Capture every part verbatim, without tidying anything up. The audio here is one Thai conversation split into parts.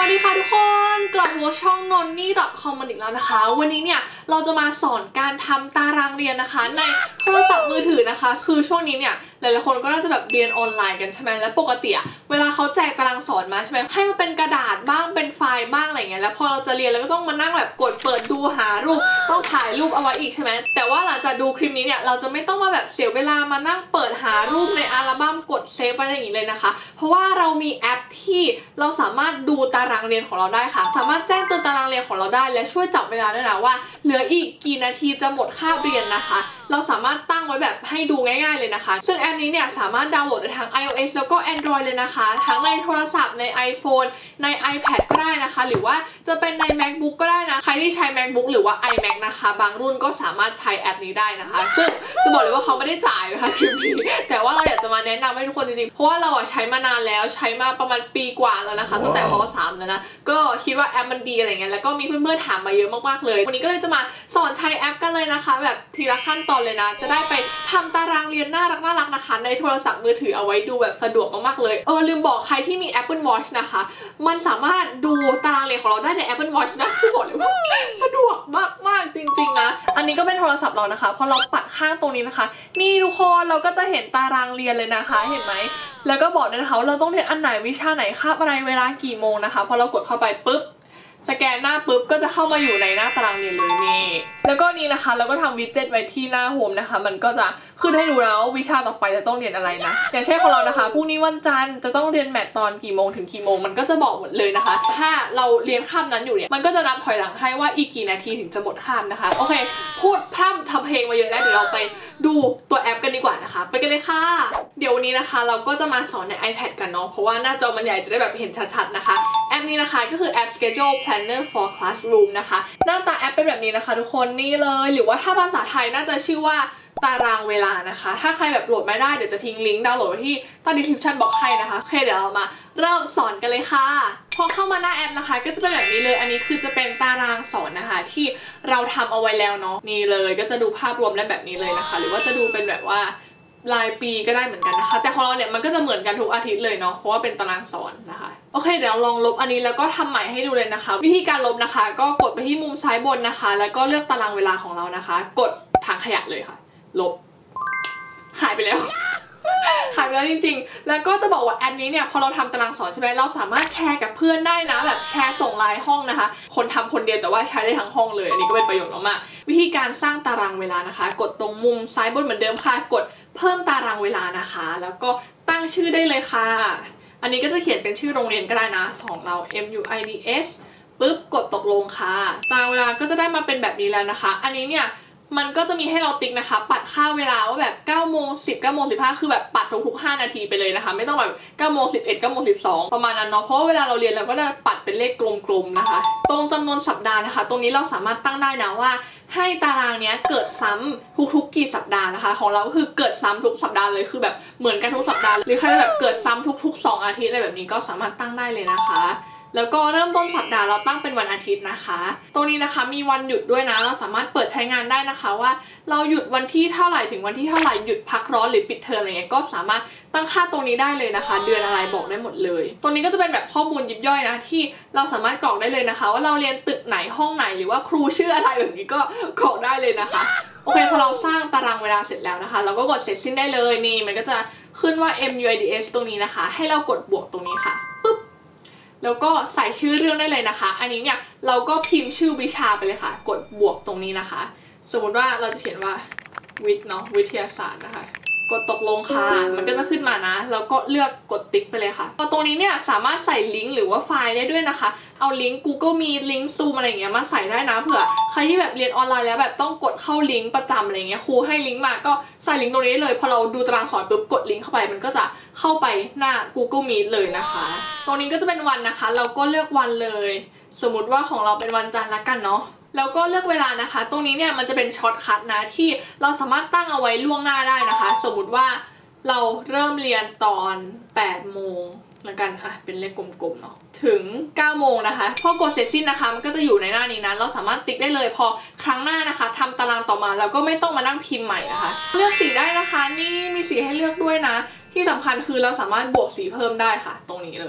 วัสดีค่ะทุกคนกลับมาช่องนนนี่ .com มันอีกแล้วนะคะวันนี้เนี่ยเราจะมาสอนการทำตารางเรียนนะคะในโทรศัพท์มือถือนะคะคือช่วงนี้เนี่ยหลายๆคนก็น่าจะแบบเรียนออนไลน์กันใช่ไหมแล้วปกติเวลาเขาแจกตารางสอนมาใช่ไหมให้มันเป็นกระดาษบ้างเป็นไฟล์บ้างอะไรเงี้ยแล้วพอเราจะเรียนเราก็ต้องมานั่งแบบกดเปิดดูหารูปต้องถ่ายรูปเอาไว้อีกใช่ไหมแต่ว่าหลังจากดูคลิปนี้เนี่ยเราจะไม่ต้องมาแบบเสียเวลามานั่งเปิดหารูปในอัลบั้มกดเซฟไว้อย่างนี้เลยนะคะเพราะว่าเรามีแอปที่เราสามารถดูตารางเรียนของเราได้ค่ะสามารถแจ้งเตือนตารางเรียนของเราได้และช่วยจับเวลาด้วยนะว่าเหลืออีกกี่นาทีจะหมดคาบเรียนนะคะเราสามารถตั้งไว้แบบให้ดูง่ายๆเลยนะคะซึ่งแอปนี้เนี่ยสามารถดาวน์โหลดได้ทั้ง iOS แล้วก็ Android เลยนะคะทั้งในโทรศัพท์ใน iPhone ใน iPad ก็ได้นะคะหรือว่าจะเป็นใน MacBook ก็ได้นะใครที่ใช้ MacBook หรือว่า iMac นะคะบางรุ่นก็สามารถใช้แอปนี้ได้นะคะซึ่งจะบอกเลยว่าเขาไม่ได้จ่ายนะคะคลิปนี้แต่ว่าเราอยากจะมาแนะนำให้ทุกคนจริงๆเพราะว่าเราใช้มานานแล้วใช้มาประมาณปีกว่าแล้วนะคะตั้งแต่ป.สาม แล้วนะก็คิดว่าแอปมันดีอะไรเงี้ยแล้วก็มีเพื่อนๆถามมาเยอะมากๆเลยวันนี้ก็เลยจะมาสอนใช้แอปกันเลยนะคะแบบทีละขั้นตอนเลยนะจะได้ไปทำตารางเรียนน่ารักน่ารักนะคะในโทรศัพท์มือถือเอาไว้ดูแบบสะดวกมากๆเลยเออลืมบอกใครที่มี Apple Watch นะคะมันสามารถดูตารางเรียนของเราได้ใน Apple Watch นะคือบอกเลยว่าสะดวกมากๆจริงๆนะอันนี้ก็เป็นโทรศัพท์เรานะคะพอเราปัดข้างตรงนี้นะคะนี่ทุกคนเราก็จะเห็นตารางเรียนเลยนะคะเห็นไหมแล้วก็บอกด้วยนะคะว่าเราต้องเรียนอันไหนวิชาไหนคาบอะไรเวลากี่โมงนะคะพอเรากดเข้าไปปุ๊บสแกนหน้าปุ๊บก็จะเข้ามาอยู่ในหน้าตารางเรียนเลยนี่แล้วก็นี่นะคะเราก็ทำวิดเจ็ตไว้ที่หน้าโฮมนะคะมันก็จะขึ้นให้ดูแล้ววิชาต่อไปจะต้องเรียนอะไรนะอย่างเช่นของเรานะคะพรุ่งนี้วันจันทร์จะต้องเรียนแมทตอนกี่โมงถึงกี่โมงมันก็จะบอกหมดเลยนะคะถ้าเราเรียนคาบนั้นอยู่เนี่ยมันก็จะนับถอยหลังให้ว่าอีกกี่นาทีถึงจะหมดคาบนะคะโอเคพูดพร่ำทำเพลงมาเยอะแล้วเดี๋ยวเราไปดูตัวแอปกันดีกว่านะคะไปกันเลยค่ะเดี๋ยววันนี้นะคะเราก็จะมาสอนใน iPad กันเนาะเพราะว่าหน้าจอมันใหญ่จะได้แบบเห็นชัดๆนะคะแอปนี้นะคะก็คือแอป Schedule Planner for Classroom นะคะหน้าตาแอปเป็นแบบนี้นะคะทุกคนนี่เลยหรือว่าถ้าภาษาไทยน่าจะชื่อว่าตารางเวลานะคะถ้าใครแบบโหลดไม่ได้เดี๋ยวจะทิ้งลิงก์ดาวน์โหลดไว้ที่ใต้ description บอกให้นะคะโอเคเดี๋ยวเรามาเริ่มสอนกันเลยค่ะพอเข้ามาหน้าแอปนะคะก็จะเป็นแบบนี้เลยอันนี้คือจะเป็นตารางสอนนะคะที่เราทำเอาไว้แล้วเนาะนี่เลยก็จะดูภาพรวมได้แบบนี้เลยนะคะหรือว่าจะดูเป็นแบบว่ารายปีก็ได้เหมือนกันนะคะแต่ของเราเนี่ยมันก็จะเหมือนกันทุกอาทิตย์เลยเนาะเพราะว่าเป็นตารางสอนนะคะโอเคเดี๋ยวลองลบอันนี้แล้วก็ทำใหม่ให้ดูเลยนะคะวิธีการลบนะคะก็กดไปที่มุมซ้ายบนนะคะแล้วก็เลือกตารางเวลาของเรานะคะกดถังขยะเลยค่ะลบหายไปแล้วหายไปแล้วจริงๆแล้วก็จะบอกว่าแอปนี้เนี่ยพอเราทำตารางสอนใช่ไหมเราสามารถแชร์กับเพื่อนได้นะแบบแชร์ส่งไลน์ห้องนะคะคนทำคนเดียวแต่ว่าใช้ได้ทั้งห้องเลยอันนี้ก็เป็นประโยชน์มากๆวิธีการสร้างตารางเวลานะคะกดตรงมุมซ้ายบนเหมือนเดิมค่ะกดเพิ่มตารางเวลานะคะแล้วก็ตั้งชื่อได้เลยค่ะอันนี้ก็จะเขียนเป็นชื่อโรงเรียนก็ได้นะของเรา เอ็ม ยู ไอ ดี เอส ปุ๊บกดตกลงค่ะตารางเวลาก็จะได้มาเป็นแบบนี้แล้วนะคะอันนี้เนี่ยมันก็จะมีให้เราติ๊กนะคะปัดค่าเวลาว่าแบบเก้าโมงสิบ เก้าโมงสิบห้าคือแบบปัดทุกๆห้านาทีไปเลยนะคะไม่ต้องแบบเก้าโมงสิบเอ็ด เก้าโมงสิบสองประมาณนั้นเนาะเพราะว่าเวลาเราเรียนเราก็จะปัดเป็นเลขกลมๆนะคะตรงจำนวนสัปดาห์นะคะตรงนี้เราสามารถตั้งได้นะว่าให้ตารางเนี้ยเกิดซ้ำทุกๆกี่สัปดาห์นะคะของเราก็คือเกิดซ้ำทุกสัปดาห์เลยคือแบบเหมือนกันทุกสัปดาห์หรือใครแบบเกิดซ้ำทุกๆสองอาทิตย์อะไรแบบนี้ก็สามารถตั้งได้เลยนะคะแล้วก็เริ่มต้นสัปดาห์เราตั้งเป็นวันอาทิตย์นะคะตรงนี้นะคะมีวันหยุดด้วยนะเราสามารถเปิดใช้งานได้นะคะว่าเราหยุดวันที่เท่าไหร่ถึงวันที่เท่าไหร่หยุดพักร้อนหรือปิดเทอมอะไรเงี้ยก็สามารถตั้งค่าตรงนี้ได้เลยนะคะเดือนอะไรบอกได้หมดเลยตรงนี้ก็จะเป็นแบบข้อมูลยิบย่อยนะที่เราสามารถกรอกได้เลยนะคะว่าเราเรียนตึกไหนห้องไหนหรือว่าครูชื่ออะไรแบบนี้ก็กรอกได้เลยนะคะโอเคพอเราสร้างตารางเวลาเสร็จแล้วนะคะเราก็กดเสร็จสิ้นได้เลยนี่มันก็จะขึ้นว่า เอ็ม ยู ไอ ดี เอส ตรงนี้นะคะให้เรากดบวกตรงนี้ค่ะปึ๊บแล้วก็ใส่ชื่อเรื่องได้เลยนะคะอันนี้เนี่ยเราก็พิมพ์ชื่อวิชาไปเลยค่ะกดบวกตรงนี้นะคะสมมติว่าเราจะเขียนว่าวิทย์เนาะวิทยาศาสตร์นะคะกดตกลงค่ะมันก็จะขึ้นมานะแล้วก็เลือกกดติ๊กไปเลยค่ะพอตรงนี้เนี่ยสามารถใส่ลิงก์หรือว่าไฟล์ได้ด้วยนะคะเอาลิงก์ Google Meet ลิงก์ Zoom อะไรอย่างเงี้ยมาใส่ได้นะเผื่อใครที่แบบเรียนออนไลน์แล้วแบบต้องกดเข้าลิงก์ประจำอะไรเงี้ยครูให้ลิงก์มาก็ใส่ลิงก์ตรงนี้เลยพอเราดูตารางสอนปุ๊บกดลิงก์เข้าไปมันก็จะเข้าไปหน้า Google Meet เลยนะคะตรงนี้ก็จะเป็นวันนะคะเราก็เลือกวันเลยสมมุติว่าของเราเป็นวันจันทร์ละกันเนาะแล้วก็เลือกเวลานะคะตรงนี้เนี่ยมันจะเป็นช็อตคัทนะที่เราสามารถตั้งเอาไว้ล่วงหน้าได้นะคะสมมุติว่าเราเริ่มเรียนตอนแปดโมงแล้วกันอ่ะเป็นเลขกลมๆเนาะถึงเก้าโมงนะคะพอกดเสร็จสิ้นนะคะมันก็จะอยู่ในหน้านี้นะเราสามารถติ๊กได้เลยพอครั้งหน้านะคะทำตารางต่อมาเราก็ไม่ต้องมานั่งพิมพ์ใหม่นะคะเลือกสีได้นะคะนี่มีสีให้เลือกด้วยนะที่สำคัญคือเราสามารถบวกสีเพิ่มได้ค่ะตรงนี้เลย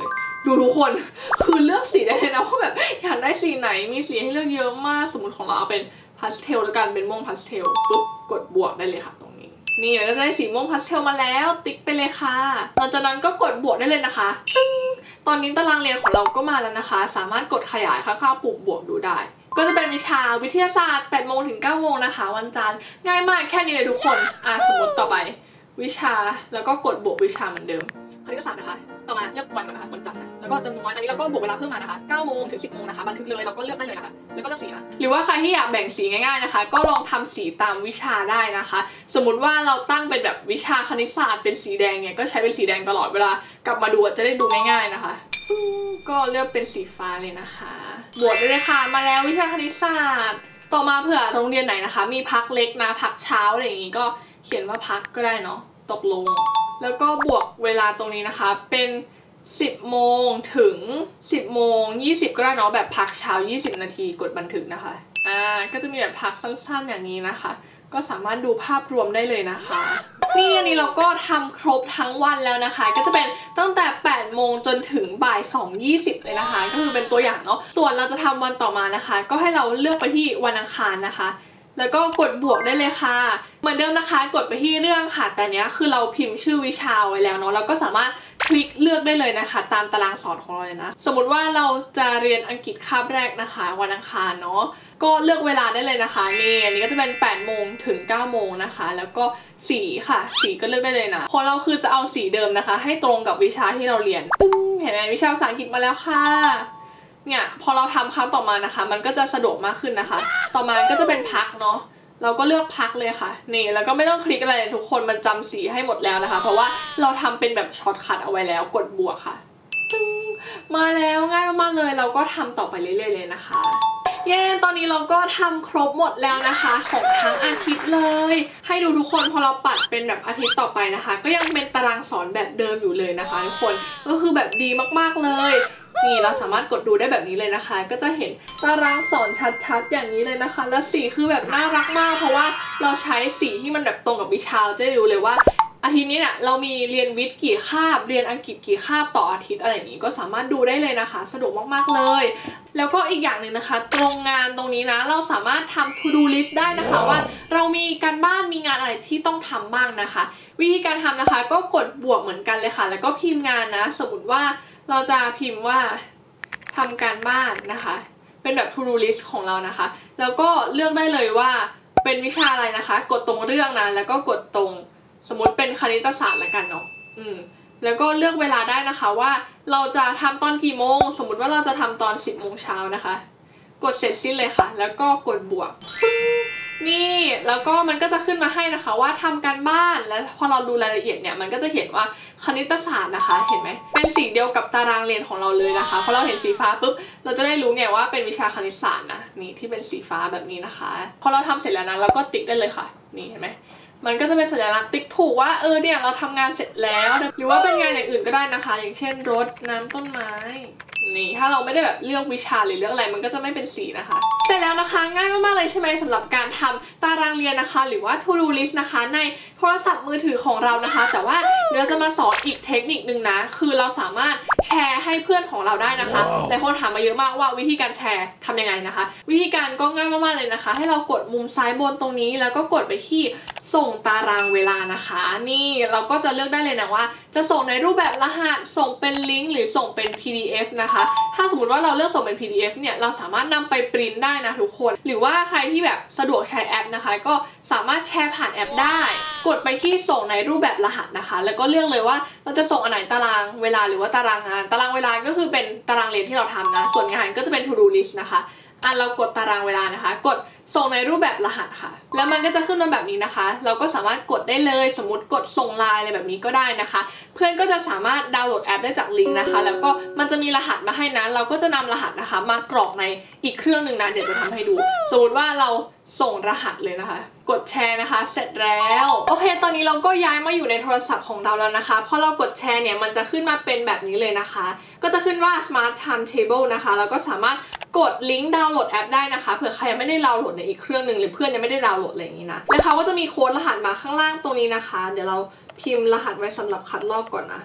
ดูทุกคนคือเลือกสีได้เลยนะว่าแบบอยากได้สีไหนมีสีให้เลือกเยอะมากสมมติของเราเอาเป็นพาสเทลแล้วกันเป็นม่วงพาสเทลปุ๊บกดบวกได้เลยค่ะตรงนี้นี่เราจะได้สีม่วงพาสเทลมาแล้วติ๊กไปเลยค่ะหลังจากนั้นก็กดบวกได้เลยนะคะตอนนี้ตารางเรียนของเราก็มาแล้วนะคะสามารถกดขยายข้างๆปุ่มบวกดูได้ก็จะเป็นวิชาวิทยาศาสตร์แปดโมงถึงเก้าโมงนะคะวันจันทร์ง่ายมากแค่นี้เลยทุกคนอ่ะสมมติต่อไปวิชาแล้วก็กดบวกวิชาเหมือนเดิมคณิตศาสตร์นะคะต่อมาเลือกวันก่อนนะคะวันจันทร์นะแล้วก็จำนวนอันนี้เราก็บวกเวลาเพิ่มมานะคะเก้าโมงถึงสิบโมงนะคะบันทึกเลยเราก็เลือกได้เลยนะคะแล้วก็เลือกสีนะหรือว่าใครที่อยากแบ่งสีง่ายๆนะคะก็ลองทำสีตามวิชาได้นะคะสมมุติว่าเราตั้งเป็นแบบวิชาคณิตศาสตร์เป็นสีแดงเนี่ยก็ใช้เป็นสีแดงตลอดเวลากลับมาดูจะได้ดูง่ายๆนะคะก็เลือกเป็นสีฟ้าเลยนะคะบวกได้เลยค่ะมาแล้ววิชาคณิตศาสตร์ต่อมาเผื่อโรงเรียนไหนนะคะมีพักเล็กนะพักเช้าอะไรอย่างงี้ก็เขียนว่าพักก็ได้เนาะตกลงแล้วก็บวกเวลาตรงนี้นะคะเป็นสิบโมงถึงสิบโมงยี่สิบก็ได้เนาะแบบพักเช้ายี่สิบนาทีกดบันทึกนะคะอ่าก็จะมีแบบพักสั้นๆอย่างนี้นะคะก็สามารถดูภาพรวมได้เลยนะคะนี่อันนี้เราก็ทำครบทั้งวันแล้วนะคะก็จะเป็นตั้งแต่แปดโมงจนถึงบ่ายสองยี่สิบเลยนะคะก็คือเป็นตัวอย่างเนาะส่วนเราจะทำวันต่อมานะคะก็ให้เราเลือกไปที่วันอังคารนะคะแล้วก็กดบวกได้เลยค่ะเหมือนเดิมนะคะกดไปที่เรื่องค่ะแต่เนี้ยคือเราพิมพ์ชื่อวิชาไว้แล้วเนาะเราก็สามารถคลิกเลือกได้เลยนะคะตามตารางสอนของเราเลยนะสมมติว่าเราจะเรียนอังกฤษคาบแรกนะคะวันอังคารเนาะก็เลือกเวลาได้เลยนะคะนี่อันนี้ก็จะเป็นแปดโมงถึงเก้าโมงนะคะแล้วก็สีค่ะสีก็เลือกได้เลยนะของเราคือจะเอาสีเดิมนะคะให้ตรงกับวิชาที่เราเรียนปึ้งเห็นไหมวิชาภาษาอังกฤษมาแล้วค่ะเนี่ยพอเราทำครั้งต่อมานะคะมันก็จะสะดวกมากขึ้นนะคะต่อมาก็จะเป็นพักเนาะเราก็เลือกพักเลยค่ะนี่แล้วก็ไม่ต้องคลิกอะไรทุกคนมันจำสีให้หมดแล้วนะคะเพราะว่าเราทำเป็นแบบช็อตคัทเอาไว้แล้วกดบวกค่ะมาแล้วง่ายมากๆเลยเราก็ทำต่อไปเรื่อยๆเลยนะคะเย้ตอนนี้เราก็ทำครบหมดแล้วนะคะของทั้งอาทิตย์เลยให้ดูทุกคนพอเราปัดเป็นแบบอาทิตย์ต่อไปนะคะก็ยังเป็นตารางสอนแบบเดิมอยู่เลยนะคะทุกคนก็คือแบบดีมากๆเลยนี่เราสามารถกดดูได้แบบนี้เลยนะคะก็จะเห็นตารางสอนชัดๆอย่างนี้เลยนะคะแล้วสีคือแบบน่ารักมากเพราะว่าเราใช้สีที่มันแบบตรงกับวิชาจะได้รู้เลยว่าอาทิตย์นี้เนี่ยเรามีเรียนวิทย์กี่คาบเรียนอังกฤษกี่คาบต่ออาทิตย์อะไรอย่างนี้ก็สามารถดูได้เลยนะคะสะดวกมากๆเลยแล้วก็อีกอย่างหนึ่งนะคะตรงงานตรงนี้นะเราสามารถทำ to do list ได้นะคะ wow. ว่าเรามีการบ้านมีงานอะไรที่ต้องทำบ้างนะคะวิธีการทำนะคะก็กดบวกเหมือนกันเลยค่ะแล้วก็พิมพ์งานนะสมมติว่าเราจะพิมพ์ว่าทำการบ้านนะคะเป็นแบบ to do list ของเรานะคะแล้วก็เลือกได้เลยว่าเป็นวิชาอะไรนะคะกดตรงเรื่องนะแล้วก็กดตรงสมมติเป็นคณิตศาสตร์ละกันเนาะอืมแล้วก็เลือกเวลาได้นะคะว่าเราจะทำตอนกี่โมงสมมติว่าเราจะทำตอนสิบโมงเช้านะคะกดเสร็จสิ้นเลยค่ะแล้วก็กดบวกนี่แล้วก็มันก็จะขึ้นมาให้นะคะว่าทำการบ้านแล้วพอเราดูรายละเอียดเนี่ยมันก็จะเห็นว่าคณิตศาสตร์นะคะเห็นไหมเป็นสีเดียวกับตารางเรียนของเราเลยนะคะพอเราเห็นสีฟ้าปุ๊บเราจะได้รู้ไงว่าเป็นวิชาคณิตศาสตร์นะนี่ที่เป็นสีฟ้าแบบนี้นะคะพอเราทำเสร็จแล้วนะเราก็ติ๊กได้เลยค่ะนี่เห็นไหมมันก็จะเป็นสัญลักษณ์ติ๊กถูกว่าเออเนี่ยเราทำงานเสร็จแล้วหรือว่าเป็นงานอย่างอื่นก็ได้นะคะอย่างเช่นรดน้ำต้นไม้นี่ถ้าเราไม่ได้แบบเลือกวิชาหรือเลือกอะไรมันก็จะไม่เป็นสีนะคะเสร็จแล้วนะคะง่ายมากๆเลยใช่ไหมสำหรับการทำตารางเรียนนะคะหรือว่า to do list นะคะในโทรศัพท์มือถือของเรานะคะแต่ว่าเดี๋ยวเราจะมาสอนอีกเทคนิคนึงนะคือเราสามารถแชร์ให้เพื่อนของเราได้นะคะหลายคนถามมาเยอะมากว่าวิธีการแชร์ทำยังไงนะคะวิธีการก็ง่ายมากๆเลยนะคะให้เรากดมุมซ้ายบนตรงนี้แล้วก็กดไปที่ส่งตารางเวลานะคะนี่เราก็จะเลือกได้เลยนะว่าจะส่งในรูปแบบรหัสส่งเป็นลิงก์หรือส่งเป็น พี ดี เอฟ นะคะถ้าสมมติว่าเราเลือกส่งเป็น พี ดี เอฟ เนี่ยเราสามารถนำไปปริ้นได้นะทุกคนหรือว่าใครที่แบบสะดวกใช้แอปนะคะก็สามารถแชร์ผ่านแอปได้กดไปที่ส่งในรูปแบบรหัสนะคะแล้วก็เลือกเลยว่าเราจะส่งอันไหนตารางเวลาหรือว่าตารางงานตารางเวลาก็คือเป็นตารางเรียนที่เราทำนะส่วนงานก็จะเป็น to do list นะคะอ่ะเรากดตารางเวลานะคะกดส่งในรูปแบบรหัสค่ะแล้วมันก็จะขึ้นมาแบบนี้นะคะเราก็สามารถกดได้เลยสมมติกดส่งไลน์อะไรแบบนี้ก็ได้นะคะเพื่อนก็จะสามารถดาวน์โหลดแอปได้จากลิงก์นะคะแล้วก็มันจะมีรหัสมาให้นะเราก็จะนำรหัสนะคะมากรอกในอีกเครื่องหนึ่งนะเดี๋ยวจะทำให้ดูสมมติว่าเราส่งรหัสเลยนะคะกดแชร์นะคะเสร็จแล้วโอเคตอนนี้เราก็ย้ายมาอยู่ในโทรศัพท์ของเราแล้วนะคะพอเรากดแชร์เนี่ยมันจะขึ้นมาเป็นแบบนี้เลยนะคะก็จะขึ้นว่า Smart Timetable นะคะแล้วก็สามารถกดลิงก์ดาวน์โหลดแอปได้นะคะเผื่อใครยังไม่ได้ดาวน์โหลดในอีกเครื่องหนึ่งหรือเพื่อนยังไม่ได้ดาวน์โหลดอะไรอย่างนี้นะแล้วเขาก็จะมีโค้ดรหัสมาข้างล่างตรงนี้นะคะเดี๋ยวเราพิมพ์รหัสไว้สำหรับคัดลอกก่อนนะ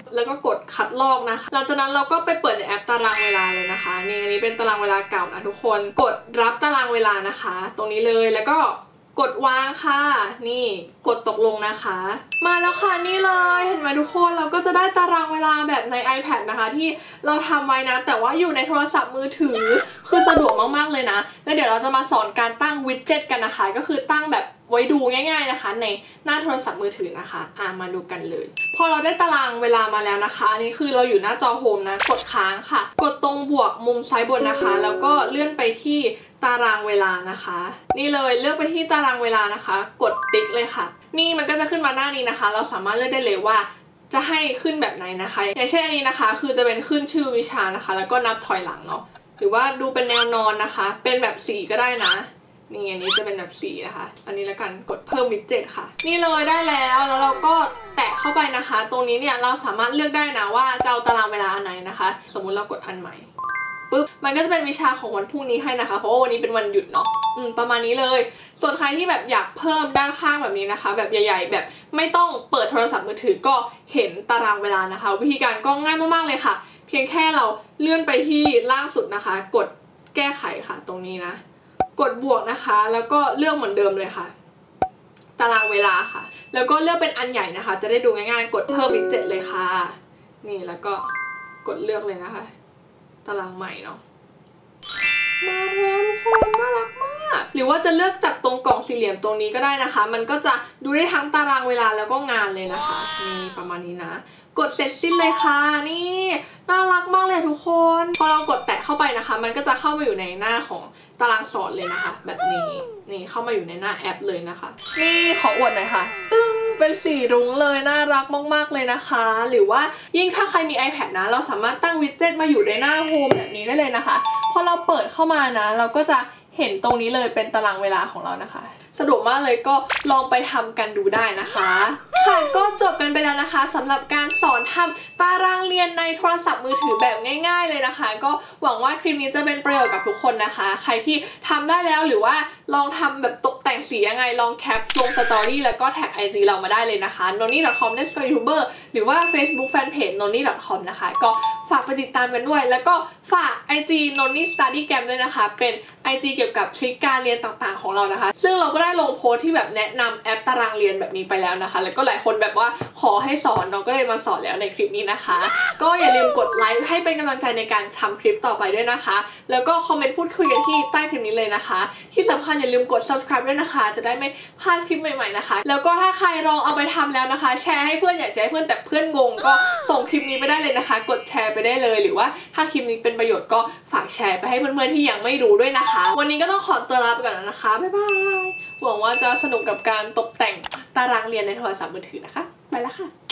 แล้วก็กดคัดลอกนะคะหลังจากนั้นเราก็ไปเปิดในแอปตารางเวลาเลยนะคะนี่อันนี้เป็นตารางเวลาเก่านะทุกคนกดรับตารางเวลานะคะตรงนี้เลยแล้วก็กดวางค่ะนี่กดตกลงนะคะมาแล้วค่ะนี่เลยเห็นไหมทุกคนเราก็จะได้ตารางเวลาแบบใน ไอแพด นะคะที่เราทำไว้นะแต่ว่าอยู่ในโทรศัพท์มือถือคือสะดวกมากๆเลยนะแล้วเดี๋ยวเราจะมาสอนการตั้งวิดเจ็ตกันนะคะก็คือตั้งแบบไว้ดูง่ายๆนะคะในหน้าโทรศัพท์มือถือนะคะอ่ามาดูกันเลยพอเราได้ตารางเวลามาแล้วนะคะอันนี้คือเราอยู่หน้าจอโฮมนะกดค้างค่ะกดตรงบวกมุมซ้ายบนนะคะแล้วก็เลื่อนไปที่ตารางเวลานะคะนี่เลยเลือกไปที่ตารางเวลานะคะกดติ๊กเลยค่ะนี่มันก็จะขึ้นมาหน้านี้นะคะเราสามารถเลือกได้เลยว่าจะให้ขึ้นแบบไหนนะคะอย่างเช่นอันนี้นะคะคือจะเป็นขึ้นชื่อวิชานะคะแล้วก็นับถอยหลังเนาะหรือว่าดูเป็นแนวนอนนะคะเป็นแบบสีก็ได้นะนี่อันนี้จะเป็นแบบสีนะคะอันนี้แล้วกันกดเพิ่มวิดเจ็ตค่ะนี่เลยได้แล้วแล้วเราก็แตะเข้าไปนะคะตรงนี้เนี่ยเราสามารถเลือกได้นะว่าจะเอาตารางเวลาอันไหนนะคะสมมุติเรากดอันใหม่ปุ๊บมันก็จะเป็นวิชาของวันพรุ่งนี้ให้นะคะเพราะว่าวันนี้เป็นวันหยุดเนาะอืมประมาณนี้เลยส่วนใครที่แบบอยากเพิ่มด้านข้างแบบนี้นะคะแบบใหญ่ๆแบบไม่ต้องเปิดโทรศัพท์มือถือก็เห็นตารางเวลานะคะวิธีการก็ง่ายมากๆเลยค่ะเพียงแค่เราเลื่อนไปที่ล่างสุดนะคะกดแก้ไขค่ะตรงนี้นะกดบวกนะคะแล้วก็เลือกเหมือนเดิมเลยค่ะตารางเวลาค่ะแล้วก็เลือกเป็นอันใหญ่นะคะจะได้ดูง่ายๆกดเพิ่มวิดเจ็ตเลยค่ะนี่แล้วก็กดเลือกเลยนะคะตารางใหม่เนาะมาแล้วทุกคนน่ารักมากหรือว่าจะเลือกจากตรงกล่องสี่เหลี่ยมตรงนี้ก็ได้นะคะมันก็จะดูได้ทั้งตารางเวลาแล้วก็งานเลยนะคะนี่ประมาณนี้นะกดเสร็จสิ้นเลยค่ะนี่น่ารักมากเลยทุกคนพอเรากดแตะเข้าไปนะคะมันก็จะเข้ามาอยู่ในหน้าของตารางสอนเลยนะคะแบบนี้นี่เข้ามาอยู่ในหน้าแอปเลยนะคะนี่ขออวดหน่อยค่ะตึ้งเป็นสีรุ้งเลยน่ารักมากๆเลยนะคะหรือว่ายิ่งถ้าใครมี ไอแพด นะเราสามารถตั้งวิดเจ็ตมาอยู่ในหน้าโฮมแบบนี้ได้เลยนะคะพอเราเปิดเข้ามานะเราก็จะเห็นตรงนี้เลยเป็นตารางเวลาของเรานะคะสะดวกมากเลยก็ลองไปทำกันดูได้นะคะค่ะก็จบกันไปแล้วนะคะสำหรับการสอนทำตารางเรียนในโทรศัพท์มือถือแบบง่ายๆเลยนะคะก็หวังว่าคลิปนี้จะเป็นประโยชน์กับทุกคนนะคะใครที่ทำได้แล้วหรือว่าลองทำแบบตกแต่งสียังไงลองแคปลงสตอรี่แล้วก็แท็ก ไอ จี เรามาได้เลยนะคะ นนนี่ ดอท คอม สกอร์ ยูทูบเบอร์ หรือว่า Facebook Fanpage นนนี่ ดอท คอม นะคะก็ฝากไปติดตามกันด้วยแล้วก็ฝาก ไอ จี นนนี่ สตัดดี้แกรม ด้วยนะคะเป็น ไอ จี เกี่ยวกับทริคการเรียนต่างๆของเรานะคะซึ่งเราก็ได้ลงโพสต์ที่แบบแนะนำแอปตารางเรียนแบบนี้ไปแล้วนะคะแล้วก็หลายคนแบบว่าขอให้สอนเราก็เลยมาสอนแล้วในคลิปนี้นะคะก็อย่าลืมกดไลค์ให้เป็นกำลังใจในการทำคลิปต่อไปด้วยนะคะแล้วก็คอมเมนต์พูดคุยกันที่ใต้คลิปนี้เลยนะคะที่สำคัญอย่าลืมกด ซับสไครบ์ ด้วยนะคะจะได้ไม่พลาดคลิปใหม่ๆนะคะแล้วก็ถ้าใครลองเอาไปทำแล้วนะคะแชร์ให้เพื่อนอยากแชร์ให้เพื่อนแต่เพื่อนงงก็ส่งคลิปนี้ไปได้เลยนะคะกดแชร์ไปได้เลยหรือว่าถ้าคลิปนี้เป็นประโยชน์ก็ฝากแชร์ไปให้เพื่อนๆที่ยังไม่รู้ด้วยนะคะวันนี้ก็ต้องขอตัวลาไปก่อนแล้วนะคะบ๊ายบายหวังว่าจะสนุกกับการตกแต่งตารางเรียนในโทรศัพท์มือถือนะคะไปแล้วค่ะ